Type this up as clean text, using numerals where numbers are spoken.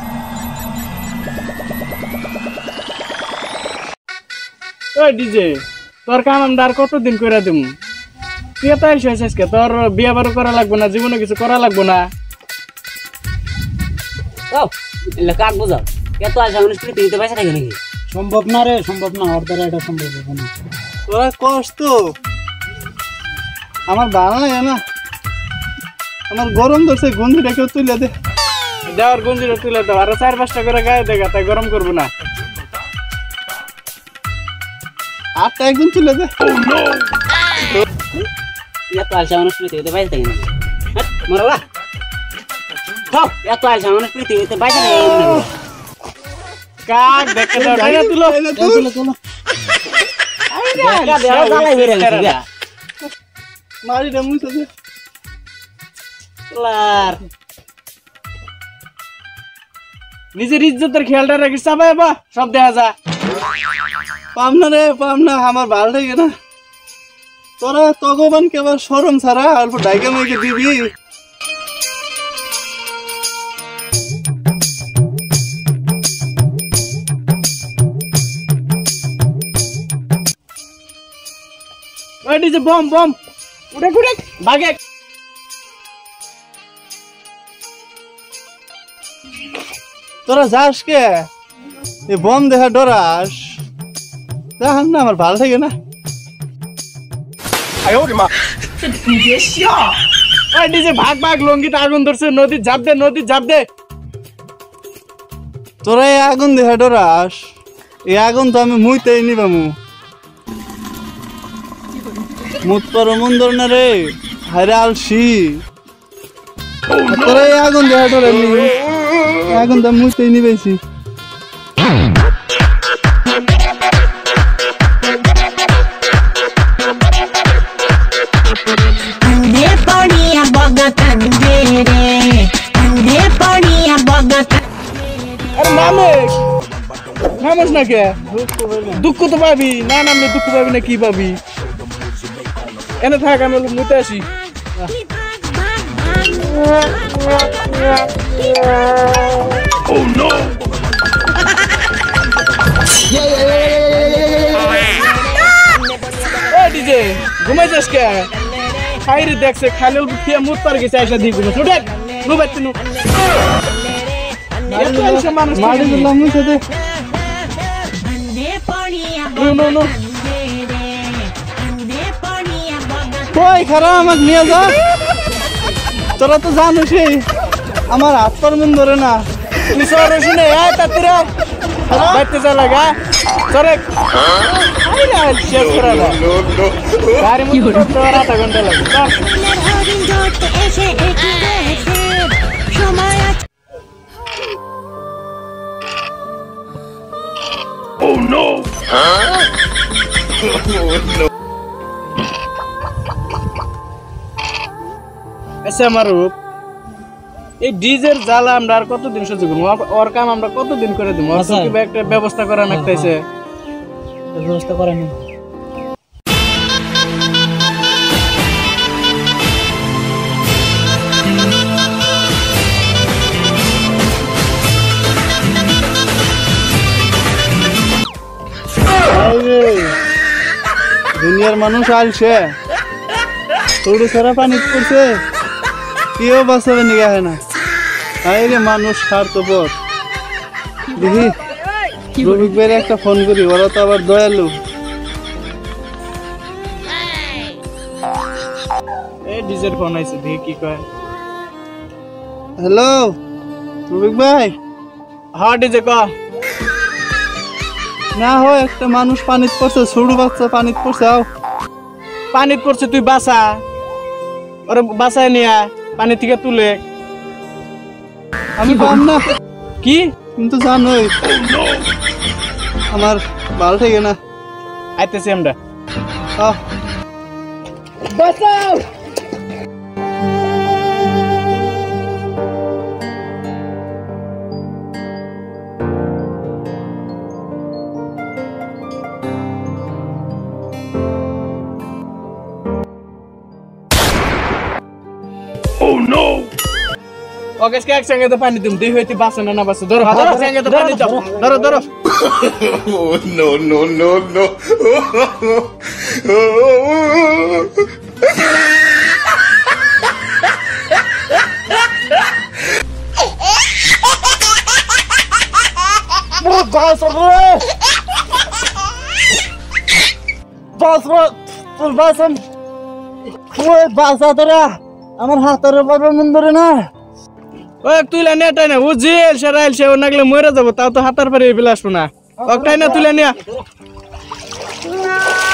ওই ডিজে তোর কাম আমরা আর কতদিন করে দিমু তুই তো আইসিস আজকে তোর বিয়া বারো করা লাগবে না জীবনে কিছু করা লাগবে না ও এলা কাক বুঝাও এত আজ অনুষ্ঠানে তুই তো পয়সা থাকে নাকি সম্ভব না রে সম্ভব না ওর দ্বারা এটা সম্ভব হবে না তোরা কষ্ট আমার ভালো লাগে না আমার গরম ধরছে গঞ্জিটা কেউ তুলে দে দেওয়ার গঞ্জিটা তুলে দাও আর 4-5টা করে গায়ে দেখা তাই গরম করবো না আটটা একদিন তুলে দে এত আজ অনুষ্ঠানে তুই তো পয়সা থাকে নাকি মরবা খাও এত আজ অনুষ্ঠানে তুই তো পয়সা থাকে নাকি কাক দেখে দাও না তুলো তুলো দেখা দেওয়া জ্বালাই বেরে গেছে মারি রে মুছে দে লার নিজের ইজ্জতের খেয়ালটা রাখিস চাপাই বা সব দেখা যা পাম না রে পাম না আমার ভালো লাগে না তোরা তগবান কেবল সরম ছাড়া অল্প ডাইকা মাইকে দিবি ওই ডিজে বম বম উড়ে উড়ে ভাগে তোরা যাস কে এ বম দেখা ডরাস যাহান না আমার ভালো লাগে না ওই ডিজে ভাগ ভাগ লঙ্গিতে আগুন ধরছে নদীর ঝাঁপ দে তোরা এই আগুন দেখা ডরাস এই আগুন তো আমি মুইতেই নিবামু মুত পারো মন ধর না রে হায়রে আলসি তোরা এই আগুন দেখা ডরে আগুন তো মুইতেই নিবেছি আরে নামেশ নামেশ না কে দুঃখ তো পাবি না নামলে দুঃখ পাবি না কি পাবি এনে থাক আমি মুতে আসি ডিজে ঘুমাই যাস কে খাইরে দেখছে খাইলে খেয়ে মুত পার গেছে আইসা দিয়ে ঘুমাচ্ছে উঠে ঘুমাচ্ছে নু মারি দিলাম মুছে দে কই খারাপ আমাকে নিয়ে যা তোরা তো জানিস আমার হাত পার মন ধরে না তুই সর শুনে আয় তাতিরা বাইতে যা লাগা সরে শেষ করা না গাড়ি মতো করতে আর আধা ঘন্টা লাগে Oh no! Huh? Oh no! আচ্ছা মারুফ এই ডিজের জ্বালা আমরা আর কতদিন সহ্য করবো ওর কাম আমরা কতদিন করে দেবো ওর কি একটা ব্যবস্থা করা লাগতেছে ব্যবস্থা করা নেই দুনিয়ার মানুষ আলছে তোর সারা পানি করছে কেউ বাঁচাবে নিয়ে হয় না আরে মানুষ স্বার্থপর দেখি রবিক ভাইয়ের একটা ফোন করি ওরা তো আবার দয়ালু এই ডিজের ফোন আইছে দেখি কি কয় হ্যালো রবিক ভাই হ্যাঁ ডিজে ক না হয় একটা মানুষ পানিত পড়ছে ছোট বাচ্চা পানিত পড়ছে আও পানিত পড়ছে তুই বাসা ওরে বাসায় নিয়া পানি থেকে তুলে আমি পাম না কি কিন্তু জানোই আমার ভালো থাকে না আইতেছি আমরা আহ বাঁচাও Oh no! ওকে একসঙ্গে তো পানি দিম দুই হইতে বাসে না বাসে ধরো একসঙ্গে তো পানি দাও ধরো ধরো Oh no no no no! আমার হাতের বাবার মন্দিরে না ও তুইলা নে টাই না ও জেল সেরাইল সে নাগলে মরে যাবো তাও তো হাতার পারে বিলাস না ও টাই না তুইলা নিয়া